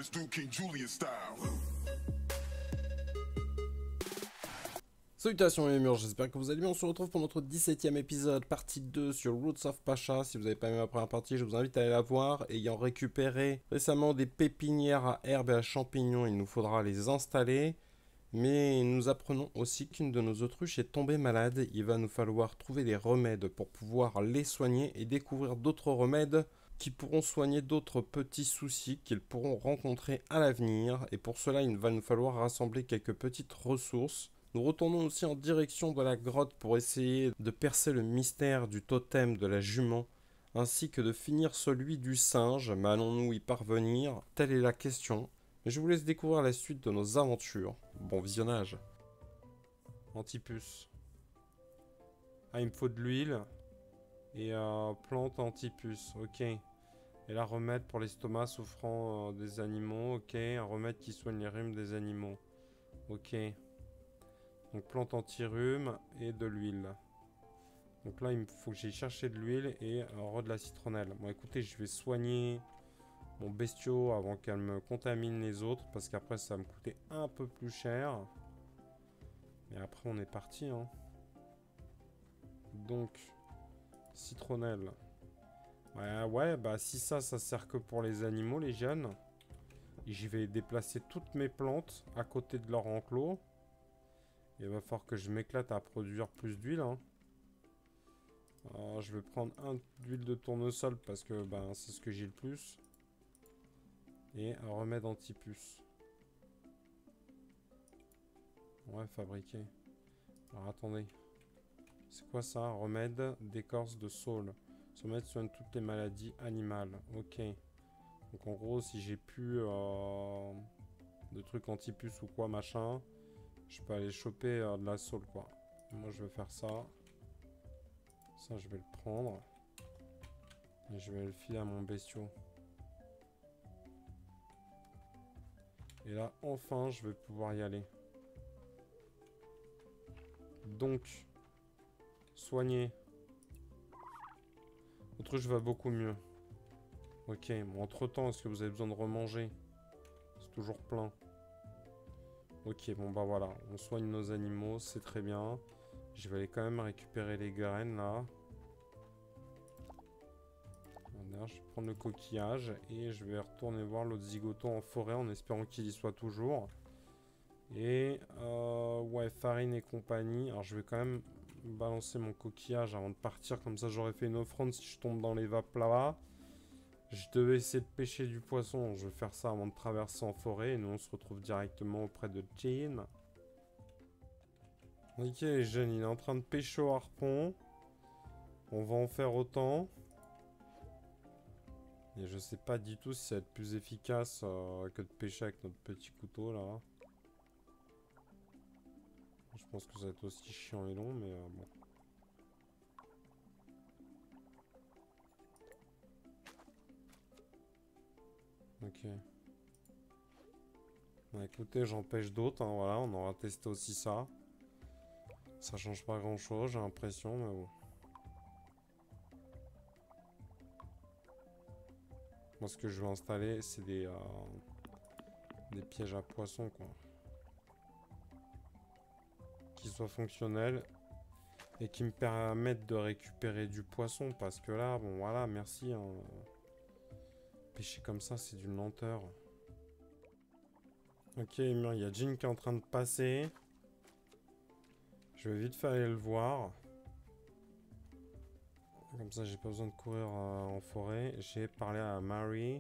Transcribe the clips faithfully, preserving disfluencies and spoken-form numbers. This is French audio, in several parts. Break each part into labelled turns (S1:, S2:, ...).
S1: Let's do King Julius style.
S2: Salutations les murs, j'espère que vous allez bien. On se retrouve pour notre dix-septième épisode, partie deux sur Roots of Pacha. Si vous n'avez pas aimé la première partie, je vous invite à aller la voir. Ayant récupéré récemment des pépinières à herbes et à champignons, il nous faudra les installer. Mais nous apprenons aussi qu'une de nos autruches est tombée malade. Il va nous falloir trouver des remèdes pour pouvoir les soigner et découvrir d'autres remèdes qui pourront soigner d'autres petits soucis qu'ils pourront rencontrer à l'avenir. Et pour cela, il va nous falloir rassembler quelques petites ressources. Nous retournons aussi en direction de la grotte pour essayer de percer le mystère du totem de la jument, ainsi que de finir celui du singe. Mais allons-nous y parvenir? Telle est la question. Mais je vous laisse découvrir la suite de nos aventures. Bon visionnage. Antipuce. Ah, il me faut de l'huile. Et euh, plante antipuce. Ok. Et là, remède pour l'estomac souffrant euh, des animaux. Ok. Un remède qui soigne les rhumes des animaux. Ok. Donc plante anti-rhume et de l'huile. Donc là, il me faut que j'aille chercher de l'huile et euh, de la citronnelle. Bon, écoutez, je vais soigner mon bestiau avant qu'elle me contamine les autres, parce qu'après ça va me coûter un peu plus cher. Mais après on est parti, hein. Donc citronnelle. Ouais, ouais, bah si ça, ça sert que pour les animaux, les jeunes. Et j'y vais déplacer toutes mes plantes à côté de leur enclos. Il va falloir que je m'éclate à produire plus d'huile, hein. Alors, je vais prendre un d'huile de tournesol parce que ben, c'est ce que j'ai le plus. Et un remède anti-puce. Ouais, fabriqué. Alors attendez. C'est quoi ça? Remède d'écorce de saule. Ce remède soigne toutes les maladies animales. Ok. Donc en gros, si j'ai plus euh, de trucs anti-puce ou quoi, machin, je peux aller choper euh, de la saule, quoi. Moi, je vais faire ça. Ça, je vais le prendre. Et je vais le filer à mon bestiau. Et là, enfin, je vais pouvoir y aller. Donc, soigner. L'autruche va beaucoup mieux. Ok, bon, entre-temps, est-ce que vous avez besoin de remanger? C'est toujours plein. Ok, bon, bah voilà. On soigne nos animaux, c'est très bien. Je vais aller quand même récupérer les graines, là. Voilà, je vais prendre le coquillage et je vais retourner voir l'autre zigoton en forêt en espérant qu'il y soit toujours. Et euh, ouais, farine et compagnie. Alors je vais quand même balancer mon coquillage avant de partir, comme ça j'aurais fait une offrande si je tombe dans les vapes là-bas. Je devais essayer de pêcher du poisson, je vais faire ça avant de traverser en forêt. Et nous on se retrouve directement auprès de Jean. Ok, Jean, il est en train de pêcher au harpon. On va en faire autant. Et je sais pas du tout si ça va être plus efficace euh, que de pêcher avec notre petit couteau là. Je pense que ça va être aussi chiant et long, mais euh, bon. Ok. Bon, écoutez, j'en pêche d'autres, hein, voilà, on aura testé aussi ça. Ça change pas grand chose, j'ai l'impression, mais bon. Moi, ce que je vais installer, c'est des, euh, des pièges à poissons, quoi. Qui soient fonctionnels et qui me permettent de récupérer du poisson, parce que là, bon, voilà, merci. Hein. Pêcher comme ça, c'est d'une lenteur. Ok, il y a Jean qui est en train de passer. Je vais vite faire aller le voir. Comme ça, j'ai pas besoin de courir euh, en forêt. J'ai parlé à Mary.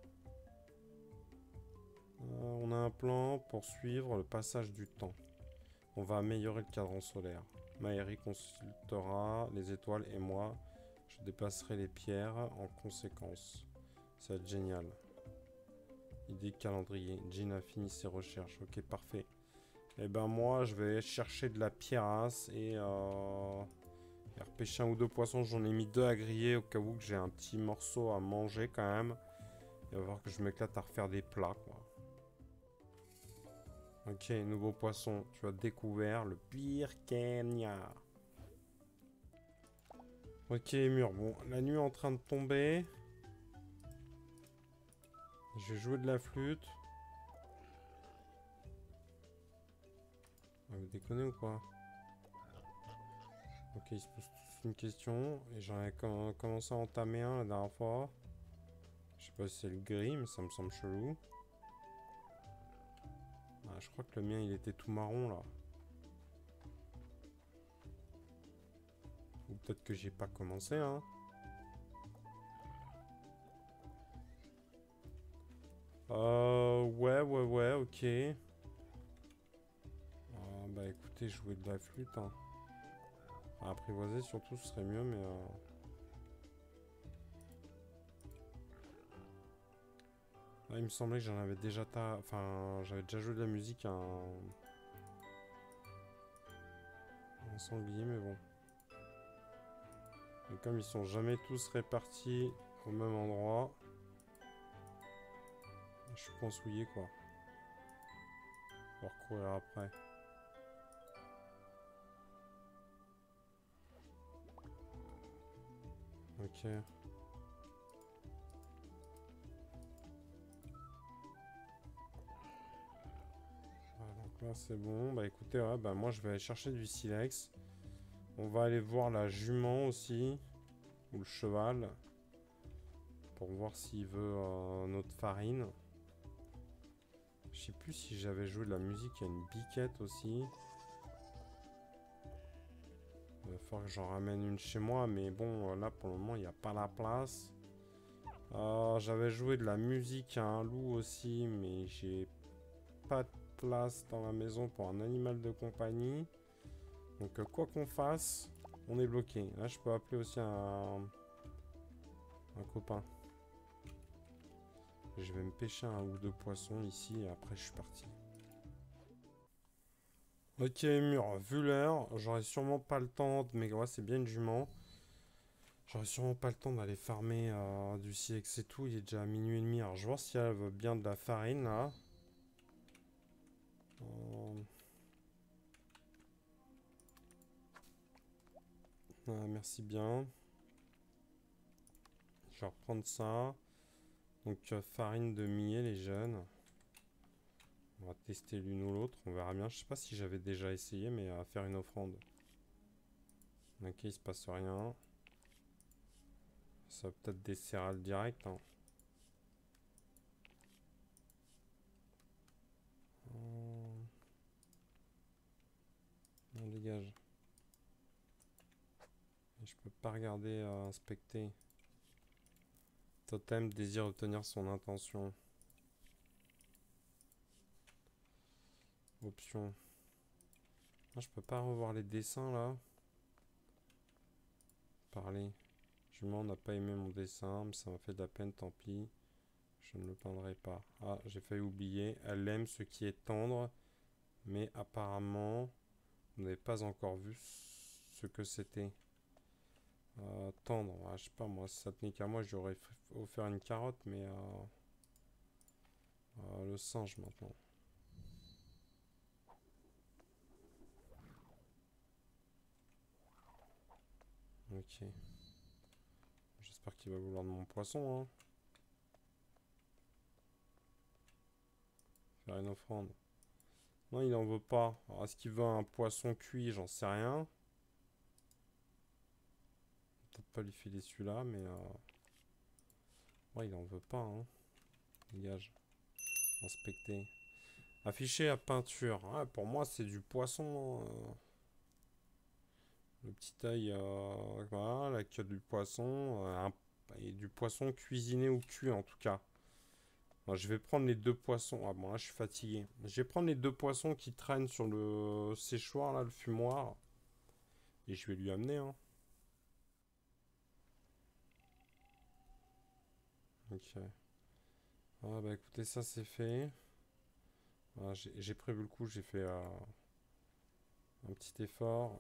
S2: Euh, on a un plan pour suivre le passage du temps. On va améliorer le cadran solaire. Mary consultera les étoiles et moi, je déplacerai les pierres en conséquence. Ça va être génial. Idée calendrier. Jean a fini ses recherches. Ok, parfait. Et ben moi, je vais chercher de la pierrasse et, euh, et repêcher un ou deux poissons. J'en ai mis deux à griller au cas où que j'ai un petit morceau à manger quand même. Il va falloir que je m'éclate à refaire des plats, quoi. Ok, nouveau poisson. Tu as découvert le pire cagnard. Ok, mur. Bon, la nuit est en train de tomber. Je vais jouer de la flûte. Ah, vous déconnez ou quoi? Ok, ils se posent tous une question. Et j'en ai com commencé à entamer un la dernière fois. Je sais pas si c'est le gris, mais ça me semble chelou. Ah, je crois que le mien il était tout marron là. Ou peut-être que j'ai pas commencé, hein. Euh, ouais, ouais, ouais, ok. Ah, bah écoutez, jouer de la flûte, hein. Enfin, apprivoiser surtout, ce serait mieux, mais... Euh... Ah, il me semblait que j'en avais déjà... Ta... Enfin, j'avais déjà joué de la musique à un... un sanglier, mais bon. Et comme ils sont jamais tous répartis au même endroit... Je suis consouillé, quoi. Pour courir après. Ok. Voilà, donc là c'est bon. Bah écoutez, ouais, bah moi je vais aller chercher du silex. On va aller voir la jument aussi. Ou le cheval. Pour voir s'il veut euh, notre farine. Je sais plus si j'avais joué de la musique. Il y a une biquette aussi. Il va falloir que j'en ramène une chez moi. Mais bon, là pour le moment il n'y a pas la place. Euh, j'avais joué de la musique à un loup aussi. Mais j'ai pas de place dans la maison pour un animal de compagnie. Donc euh, quoi qu'on fasse, on est bloqué. Là je peux appeler aussi un, un copain. Je vais me pêcher un ou deux poissons ici et après je suis parti. Ok mur, vu l'heure, j'aurai sûrement pas le temps de... Mais ouais, c'est bien une jument. J'aurai sûrement pas le temps d'aller farmer euh, du silex et tout. Il est déjà minuit et demi. Alors je vais voir si elle veut bien de la farine là. Euh... Ah, merci bien. Je vais reprendre ça. Donc euh, farine de millet les jeunes. On va tester l'une ou l'autre, on verra bien. Je sais pas si j'avais déjà essayé, mais à faire une offrande. Ok, il se passe rien. Ça va peut-être des céréales direct. Hein. On dégage. Je peux pas regarder, euh, inspecter. Totem désire obtenir son intention. Option. Ah, je peux pas revoir les dessins là. Parler. Jument n'a pas aimé mon dessin, mais ça m'a fait de la peine, tant pis. Je ne le peindrai pas. Ah, j'ai failli oublier. Elle aime ce qui est tendre, mais apparemment, vous n'avez pas encore vu ce que c'était. Euh, tendre, ah, je sais pas moi, si ça tenait qu'à moi, j'aurais offert une carotte, mais euh, euh, le singe maintenant. Ok. J'espère qu'il va vouloir de mon poisson, hein. Faire une offrande. Non, il en veut pas. Est-ce qu'il veut un poisson cuit? J'en sais rien. Peut-être pas lui filer celui-là, mais... Euh... Ouais, il en veut pas, hein. Dégage. Inspecter. Afficher à peinture. Ouais, pour moi, c'est du poisson. Euh... Le petit œil, euh... voilà, la queue du poisson. Euh, un... Et du poisson cuisiné ou cuit, en tout cas. Alors, je vais prendre les deux poissons. Ah bon, là, je suis fatigué. Je vais prendre les deux poissons qui traînent sur le séchoir, là, le fumoir. Et je vais lui amener, hein. Ok. Ah bah écoutez, ça c'est fait. Voilà, j'ai prévu le coup, j'ai fait euh, un petit effort.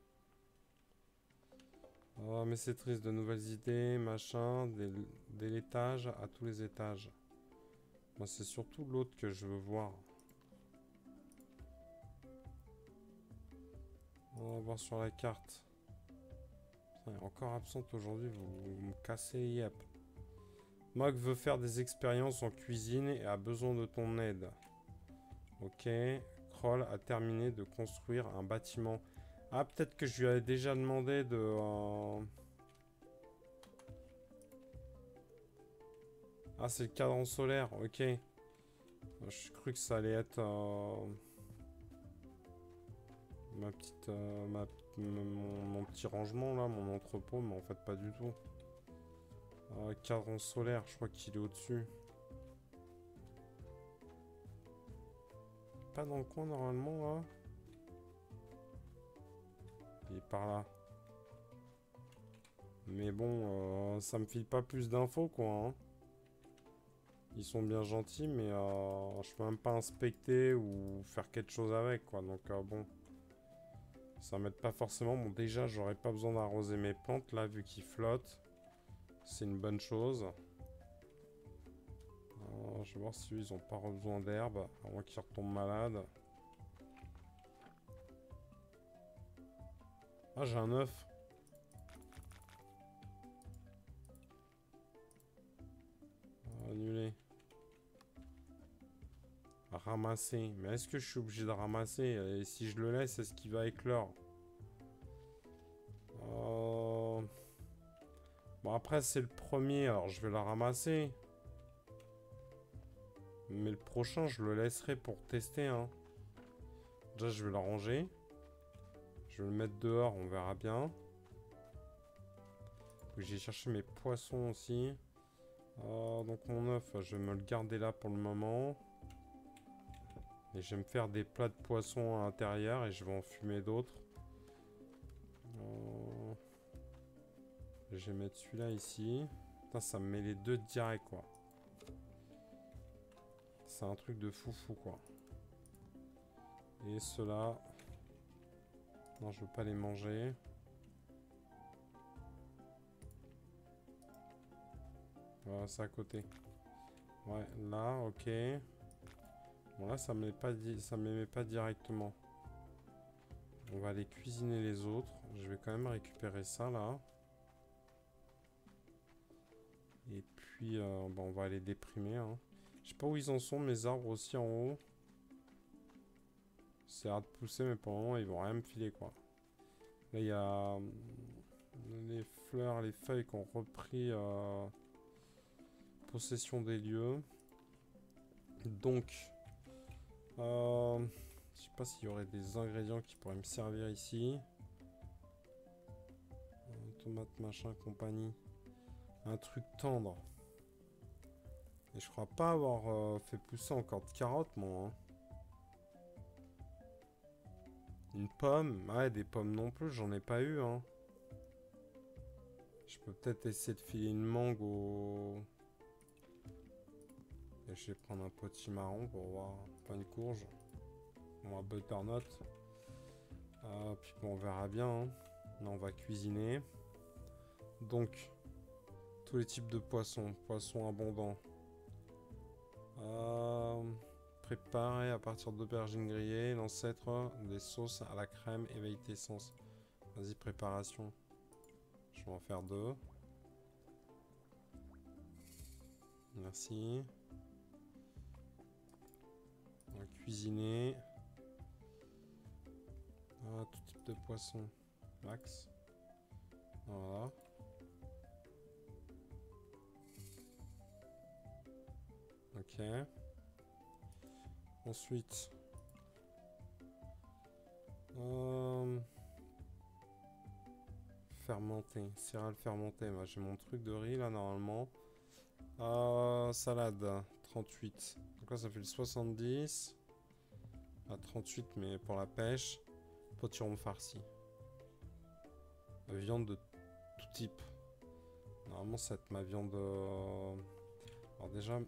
S2: Oh, mais c'est triste, de nouvelles idées, machin, dès, dès l'étage à tous les étages. Moi, c'est surtout l'autre que je veux voir. On va voir sur la carte. Putain, encore absente aujourd'hui, vous, vous me cassez, yep. Mog veut faire des expériences en cuisine et a besoin de ton aide. Ok. Kroll a terminé de construire un bâtiment. Ah, peut-être que je lui avais déjà demandé de... Euh... Ah, c'est le cadran solaire, ok. Je cru que ça allait être... Euh... Ma petite... Euh, ma... Mon, mon petit rangement, là, mon entrepôt, mais en fait, pas du tout. Euh, cadran solaire, je crois qu'il est au-dessus. Pas dans le coin, normalement, là. Il est par là. Mais bon, euh, ça me file pas plus d'infos, quoi. Hein. Ils sont bien gentils, mais euh, je peux même pas inspecter ou faire quelque chose avec, quoi. Donc, euh, bon. Ça m'aide pas forcément. Bon, déjà, j'aurais pas besoin d'arroser mes plantes, là, vu qu'ils flottent. C'est une bonne chose. Euh, je vais voir si eux, ils ont pas besoin d'herbe, à moins qu'ils retombent malades. Ah, j'ai un œuf. Annulé. Ramasser. Mais est-ce que je suis obligé de ramasser? Et si je le laisse, est-ce qu'il va éclore? euh... Bon, après, c'est le premier. Alors, je vais la ramasser. Mais le prochain, je le laisserai pour tester. Hein. Déjà, je vais la ranger. Je vais le mettre dehors. On verra bien. J'ai cherché mes poissons aussi. Euh, donc, mon œuf, je vais me le garder là pour le moment. Et je vais me faire des plats de poissons à l'intérieur et je vais en fumer d'autres. Euh... Je vais mettre celui-là ici. Putain, ça me met les deux direct, quoi. C'est un truc de foufou, quoi. Et ceux-là... Non, je veux pas les manger. Voilà, c'est à côté. Ouais, là, ok. Bon, là, ça ne me pas di... ça me met pas directement. On va aller cuisiner les autres. Je vais quand même récupérer ça, là. Et puis, euh, bah, on va aller déprimer. Hein. Je sais pas où ils en sont, mes arbres aussi en haut. C'est hard de pousser, mais pour le moment, ils vont rien me filer, quoi. Là, il y a euh, les fleurs, les feuilles qui ont repris euh, possession des lieux. Donc, euh, je sais pas s'il y aurait des ingrédients qui pourraient me servir ici. Euh, tomate, machin, compagnie. Un truc tendre. Et je crois pas avoir euh, fait pousser encore de carottes, moi. Hein. Une pomme. Ouais, des pommes non plus, j'en ai pas eu. Hein. Je peux peut-être essayer de filer une mangue au... Et je vais prendre un potimarron pour voir. Pas une courge. Bon, un butternut. Euh, puis bon, on verra bien. Hein. Là, on va cuisiner. Donc, tous les types de poissons. Poissons abondants. Euh, préparé à partir d'aubergines grillées, l'ancêtre des sauces à la crème et variété essence. Vas-y, préparation. Je vais en faire deux. Merci. On va cuisiner. Ah, tout type de poisson. Max. Voilà. Ok. Ensuite. Euh, fermenté. Céréales fermentées. Bah, j'ai mon truc de riz là normalement. Euh, salade. trente-huit. Donc là ça fait le soixante-dix. À trente-huit mais pour la pêche. Potiron farci. Viande de tout type. Normalement ça va être ma viande... Euh... Alors déjà...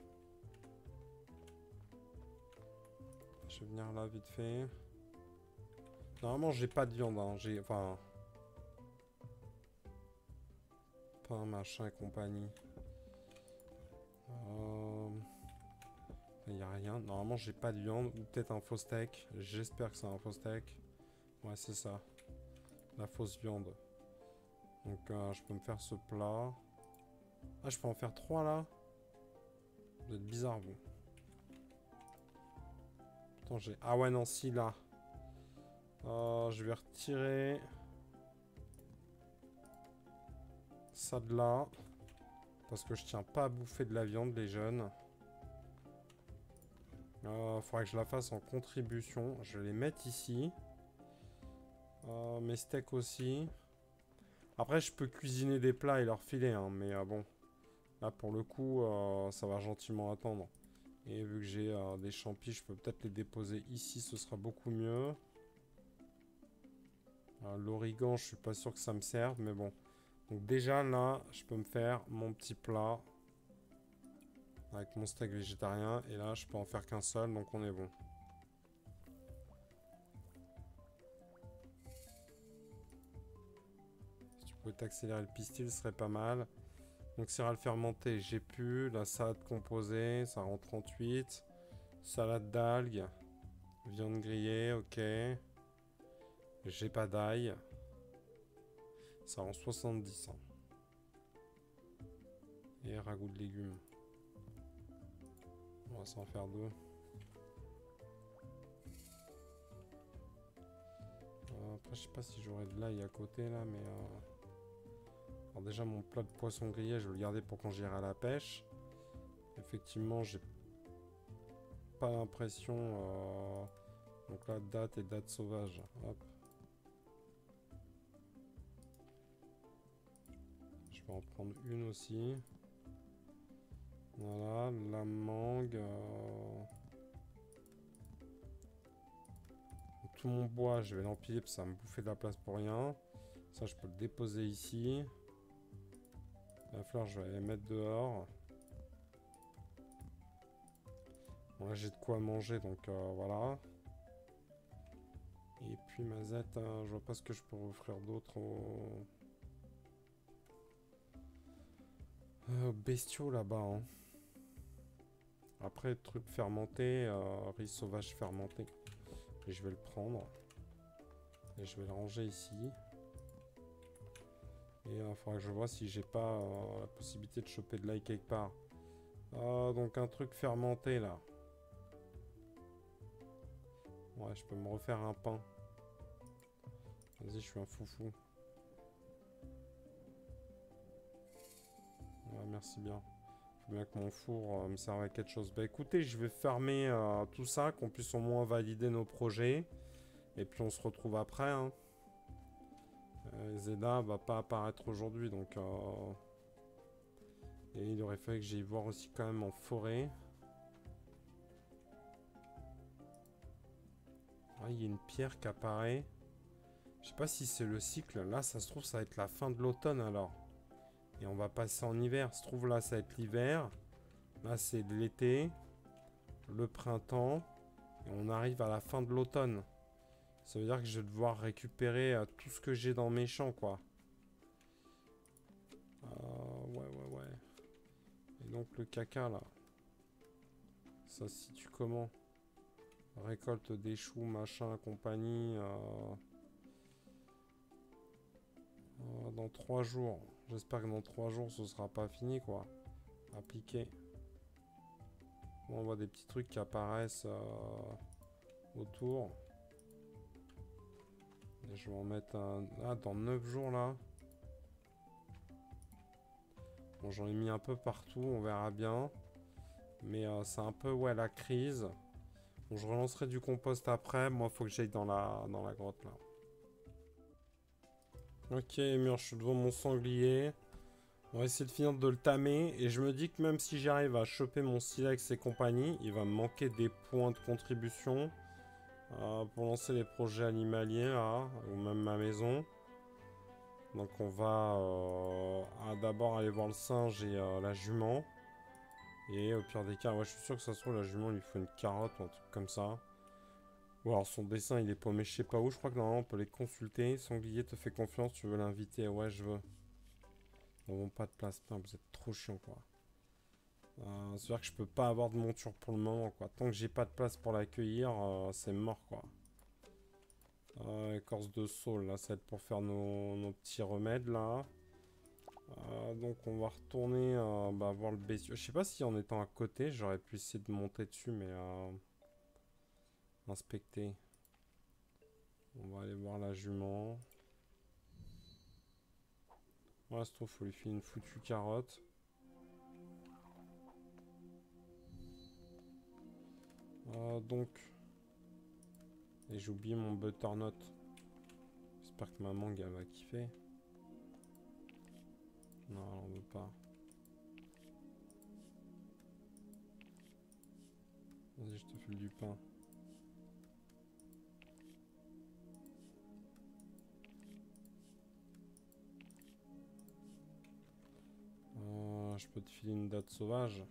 S2: Je vais venir là vite fait. Normalement j'ai pas de viande. Hein. J'ai... Enfin... Pain, machin et compagnie. Euh... Il n'y a rien. Normalement j'ai pas de viande. Ou peut-être un faux steak. J'espère que c'est un faux steak. Ouais c'est ça. La fausse viande. Donc euh, je peux me faire ce plat. Ah je peux en faire trois là. Vous êtes bizarre, vous. Attends, j'ai... Ah ouais, non, si, là. Euh, je vais retirer... ça de là. Parce que je tiens pas à bouffer de la viande, les jeunes. Euh, faudrait que je la fasse en contribution. Je vais les mettre ici. Euh, mes steaks aussi. Après, je peux cuisiner des plats et leur filer, hein, mais euh, bon. Là, pour le coup, euh, ça va gentiment attendre. Et vu que j'ai euh, des champis, je peux peut-être les déposer ici, ce sera beaucoup mieux. Euh, L'origan, je suis pas sûr que ça me serve, mais bon. Donc déjà, là, je peux me faire mon petit plat. Avec mon steak végétarien. Et là, je peux en faire qu'un seul, donc on est bon. Si tu pouvais t'accélérer le pistil, ce serait pas mal. Donc céréales fermentées, j'ai pu. La salade composée, ça rend trente-huit. Salade d'algues. Viande grillée, ok. J'ai pas d'ail. Ça rend soixante-dix. Hein. Et ragoût de légumes. On va s'en faire deux. Euh, après, je sais pas si j'aurai de l'ail à côté là, mais... Euh... Alors déjà, mon plat de poisson grillé, je vais le garder pour quand j'irai à la pêche. Effectivement, j'ai pas l'impression... Euh... Donc là, date et date sauvage. Hop. Je vais en prendre une aussi. Voilà, la mangue. Euh... Tout mon bois, je vais l'empiler parce que ça va me bouffer de la place pour rien. Ça, je peux le déposer ici. La fleur, je vais la mettre dehors. Bon, là, j'ai de quoi manger, donc euh, voilà. Et puis, Mazette, hein, je vois pas ce que je peux offrir d'autre aux... Euh, bestiaux là-bas. Hein. Après, truc fermenté, euh, riz sauvage fermenté. Et je vais le prendre. Et je vais le ranger ici. Et il euh, faudra que je vois si j'ai pas euh, la possibilité de choper de l'ail quelque part. Euh, donc un truc fermenté là. Ouais, je peux me refaire un pain. Vas-y, je suis un foufou. Ouais, merci bien. Faut bien que mon four euh, me serve à quelque chose. Bah écoutez, je vais fermer euh, tout ça, qu'on puisse au moins valider nos projets. Et puis on se retrouve après. Hein. Euh, Zeda va pas apparaître aujourd'hui, donc... Euh... Et il aurait fallu que j'aille voir aussi quand même en forêt. Ah, il y a une pierre qui apparaît. Je sais pas si c'est le cycle. Là, ça se trouve, ça va être la fin de l'automne alors. Et on va passer en hiver. Ça se trouve, là, ça va être l'hiver. Là, c'est l'été. Le printemps. Et on arrive à la fin de l'automne. Ça veut dire que je vais devoir récupérer euh, tout ce que j'ai dans mes champs, quoi. Euh, ouais, ouais, ouais. Et donc, le caca, là. Ça se situe comment? Récolte des choux, machin, compagnie. Euh... Euh, dans trois jours. J'espère que dans trois jours, ce sera pas fini, quoi. Appliquer. Bon, on voit des petits trucs qui apparaissent euh, autour. Et je vais en mettre un... Ah, dans neuf jours, là. Bon, j'en ai mis un peu partout, on verra bien. Mais euh, c'est un peu, ouais, la crise. Bon, je relancerai du compost après. Moi, il faut que j'aille dans la, dans la grotte, là. Ok, mur, je suis devant mon sanglier. On va essayer de finir de le tamer. Et je me dis que même si j'arrive à choper mon silex et compagnie, il va me manquer des points de contribution euh, pour lancer les projets animaliers, là, ou même ma maison. Donc on va euh, d'abord aller voir le singe et euh, la jument. Et au pire des cas, ouais, je suis sûr que ça se trouve, la jument, il lui faut une carotte ou un truc comme ça. Ou alors son dessin, il est paumé je sais pas où. Je crois que normalement, on peut les consulter. Sanglier te fait confiance, tu veux l'inviter? Ouais, je veux. Bon, pas de place. Putain, vous êtes trop chiant, quoi. Euh, C'est-à-dire que je peux pas avoir de monture pour le moment, quoi. Tant que j'ai pas de place pour l'accueillir, euh, c'est mort, quoi. Euh, écorce de saule, là, ça va être pour faire nos, nos petits remèdes, là. Euh, donc on va retourner euh, bah, voir le bestiau. Je sais pas si en étant à côté, j'aurais pu essayer de monter dessus, mais euh, inspecter. On va aller voir la jument. Voilà, se trouve, faut lui filer une foutue carotte. Euh, donc, et j'ai oublié mon butternut. J'espère que ma mangue elle va kiffer. Non, elle en veut pas. Vas-y, je te file du pain. Euh, je peux te filer une date sauvage.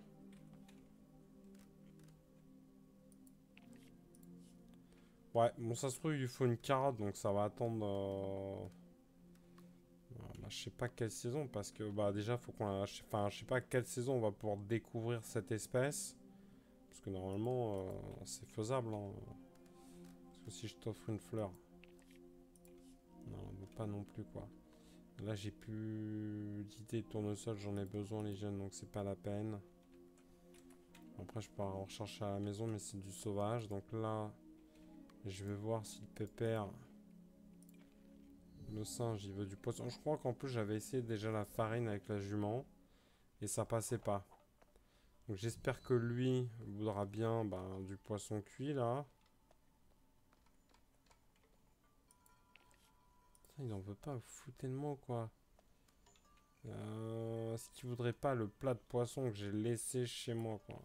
S2: Ouais, bon ça se trouve il lui faut une carotte donc ça va attendre... Euh... Bah, je sais pas quelle saison parce que bah déjà faut qu'on... Enfin je sais pas quelle saison on va pouvoir découvrir cette espèce. Parce que normalement euh, c'est faisable. Hein. Parce que si je t'offre une fleur... Non, pas non plus quoi. Là j'ai plus d'idées de tournesol, j'en ai besoin les jeunes donc c'est pas la peine. Après je peux en rechercher à la maison mais c'est du sauvage donc là je vais voir si le pépère, le singe il veut du poisson. Je crois qu'en plus j'avais essayé déjà la farine avec la jument et ça passait pas. Donc j'espère que lui voudra bien ben, du poisson cuit là. Ça, il en veut pas, foutez de moi quoi. Euh, Est-ce qu'il voudrait pas le plat de poisson que j'ai laissé chez moi quoi.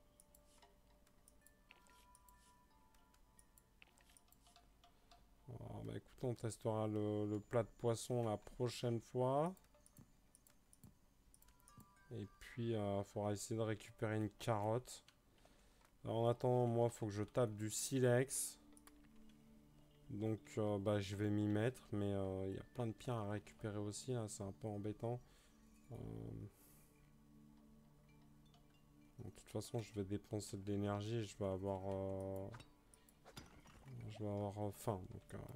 S2: Alors, bah écoute, on testera le, le plat de poisson la prochaine fois. Et puis, il euh, faudra essayer de récupérer une carotte. Alors, en attendant, moi, il faut que je tape du silex. Donc, euh, bah, je vais m'y mettre. Mais il euh, y a plein de pierres à récupérer aussi. Là, c'est un peu embêtant. Euh... Bon, de toute façon, je vais dépenser de l'énergie. Je vais avoir... Euh... Je vais avoir euh, faim. Donc... Euh...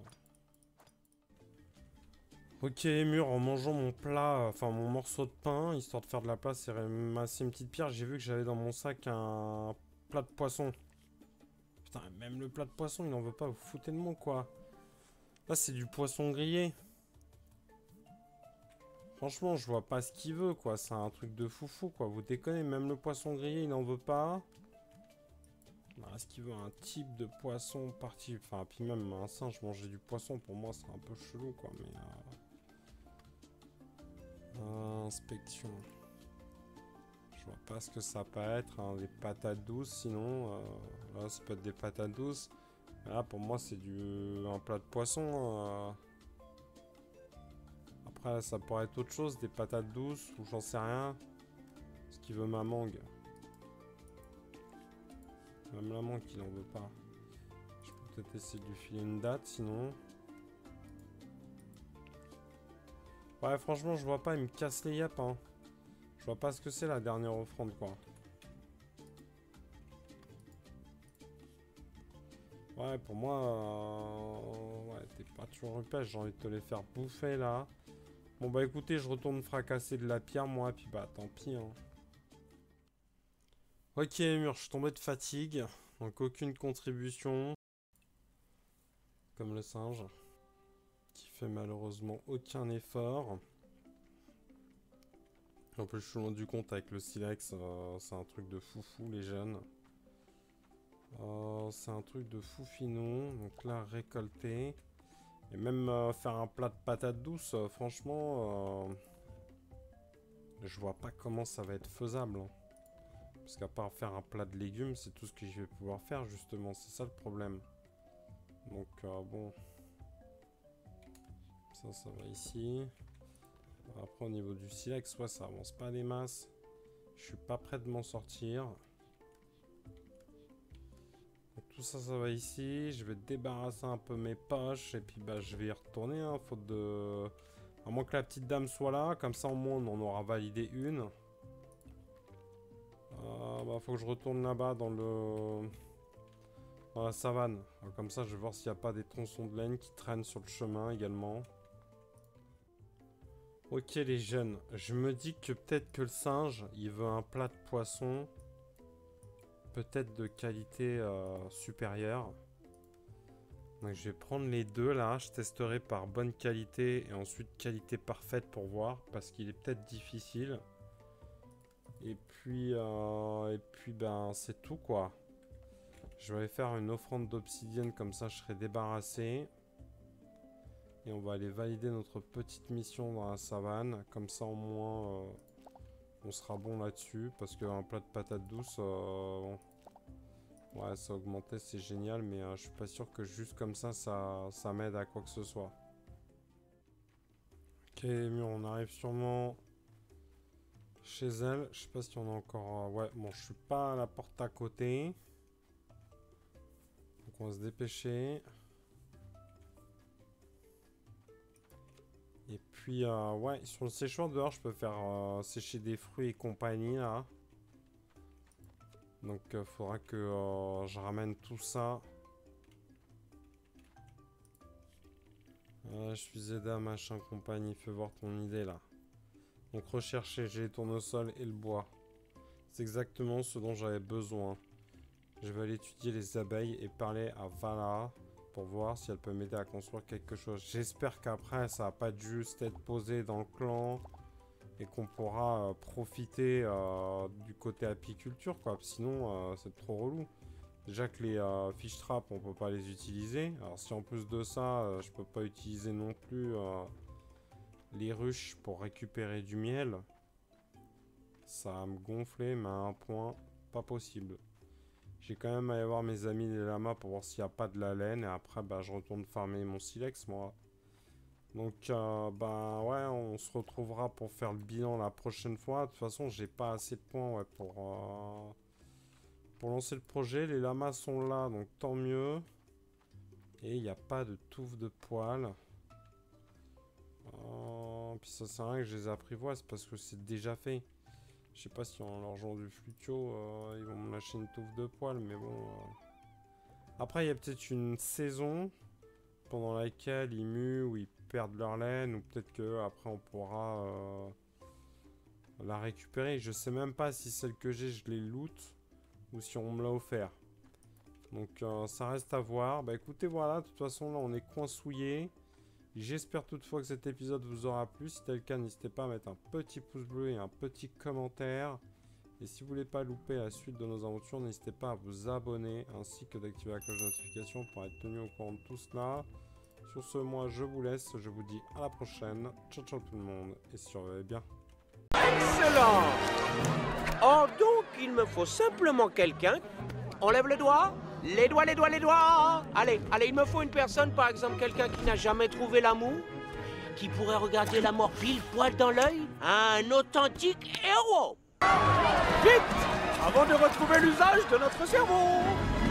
S2: Ok, mur, en mangeant mon plat, enfin mon morceau de pain, histoire de faire de la place et ramasser une petite pierre, j'ai vu que j'avais dans mon sac un plat de poisson. Putain, même le plat de poisson, il n'en veut pas, vous foutez de moi quoi. Là, c'est du poisson grillé. Franchement, je vois pas ce qu'il veut quoi, c'est un truc de foufou quoi, vous déconnez, même le poisson grillé, il n'en veut pas. Est-ce qu'il veut un type de poisson parti... Enfin, puis même un singe manger du poisson, pour moi, c'est un peu chelou quoi, mais... Euh... Inspection. Je vois pas ce que ça peut être, hein, des patates douces sinon. Euh, là, ça peut être des patates douces. Mais là, pour moi, c'est du un plat de poisson. Euh. Après, ça pourrait être autre chose, des patates douces ou j'en sais rien. Ce qu'il veut ma mangue. Même la mangue, il en veut pas. Je peux peut-être essayer de lui filer une date sinon. Ouais, franchement, je vois pas, il me casse les yeux, hein. Je vois pas ce que c'est la dernière offrande, quoi. Ouais, pour moi, euh... ouais, t'es pas toujours rupèche, j'ai envie de te les faire bouffer, là. Bon, bah écoutez, je retourne fracasser de la pierre, moi, puis bah, tant pis, hein. Ok, mur, je suis tombé de fatigue, donc aucune contribution. Comme le singe, qui fait malheureusement aucun effort. En plus, je suis loin du compte avec le silex, euh, c'est un truc de foufou, les jeunes. Euh, c'est un truc de foufinon. Donc là, récolter. Et même euh, faire un plat de patates douces, euh, franchement, euh, je vois pas comment ça va être faisable. Hein. Parce qu'à part faire un plat de légumes, c'est tout ce que je vais pouvoir faire, justement. C'est ça le problème. Donc, euh, bon. Ça, ça va ici. Après, au niveau du silex, ouais, ça avance pas des masses. Je suis pas prêt de m'en sortir. Donc, tout ça, ça va ici. Je vais débarrasser un peu mes poches. Et puis, bah, je vais y retourner. Hein, faute de... À moins que la petite dame soit là. Comme ça, au moins, on en aura validé une. Euh, bah, faut que je retourne là-bas dans le... Dans la savane. Comme ça, je vais voir s'il n'y a pas des tronçons de laine qui traînent sur le chemin également. Ok les jeunes, je me dis que peut-être que le singe, il veut un plat de poisson, peut-être de qualité euh, supérieure. Donc je vais prendre les deux là, je testerai par bonne qualité et ensuite qualité parfaite pour voir, parce qu'il est peut-être difficile. Et puis, euh, et puis ben c'est tout quoi. Je vais aller faire une offrande d'obsidienne, comme ça je serai débarrassé. Et on va aller valider notre petite mission dans la savane. Comme ça au moins euh, on sera bon là-dessus. Parce qu'un plat de patates douces, euh, ouais ça a augmenté, c'est génial. Mais euh, je suis pas sûr que juste comme ça, ça, ça m'aide à quoi que ce soit. Ok mieux, on arrive sûrement chez elle. Je sais pas si on a encore... Euh, ouais bon je suis pas à la porte à côté. Donc on va se dépêcher. Et puis, euh, ouais, sur le séchoir dehors, je peux faire euh, sécher des fruits et compagnie, là. Donc, il euh, faudra que euh, je ramène tout ça. Euh, je suis aidé à machin compagnie. Fais voir ton idée, là. Donc, rechercher, j'ai les tournesols et le bois. C'est exactement ce dont j'avais besoin. Je vais aller étudier les abeilles et parler à Vala pour voir si elle peut m'aider à construire quelque chose. J'espère qu'après, ça va pas juste être posé dans le clan et qu'on pourra euh, profiter euh, du côté apiculture, quoi. Sinon, euh, c'est trop relou. Déjà que les euh, fish traps, on peut pas les utiliser. Alors si en plus de ça, euh, je peux pas utiliser non plus euh, les ruches pour récupérer du miel, ça va me gonfler, mais à un point pas possible. J'ai quand même allé voir mes amis les lamas pour voir s'il n'y a pas de la laine. Et après, bah, je retourne farmer mon silex, moi. Donc, euh, bah ouais, on se retrouvera pour faire le bilan la prochaine fois. De toute façon, j'ai pas assez de points ouais, pour, euh, pour lancer le projet. Les lamas sont là, donc tant mieux. Et il n'y a pas de touffe de poils. Euh, puis ça sert à rien que je les apprivoise parce que c'est déjà fait. Je sais pas si en leur jouant du flutio, euh, ils vont me lâcher une touffe de poils, mais bon... Euh... Après, il y a peut-être une saison pendant laquelle ils muent ou ils perdent leur laine, ou peut-être qu'après on pourra euh, la récupérer. Je sais même pas si celle que j'ai, je les loot, ou si on me l'a offert. Donc euh, ça reste à voir. Bah écoutez, voilà, de toute façon là on est coinsouillé. J'espère toutefois que cet épisode vous aura plu. Si c'est le cas, n'hésitez pas à mettre un petit pouce bleu et un petit commentaire. Et si vous voulez pas louper la suite de nos aventures, n'hésitez pas à vous abonner ainsi que d'activer la cloche de notification pour être tenu au courant de tout cela. Sur ce, moi je vous laisse, je vous dis à la prochaine. Ciao ciao tout le monde et surveillez bien.
S1: Excellent! Oh donc il me faut simplement quelqu'un. On lève le doigt. Les doigts, les doigts, les doigts. Allez, allez, il me faut une personne, par exemple quelqu'un qui n'a jamais trouvé l'amour, qui pourrait regarder la mort pile poil dans l'œil. Un authentique héros. Vite, avant de retrouver l'usage de notre cerveau.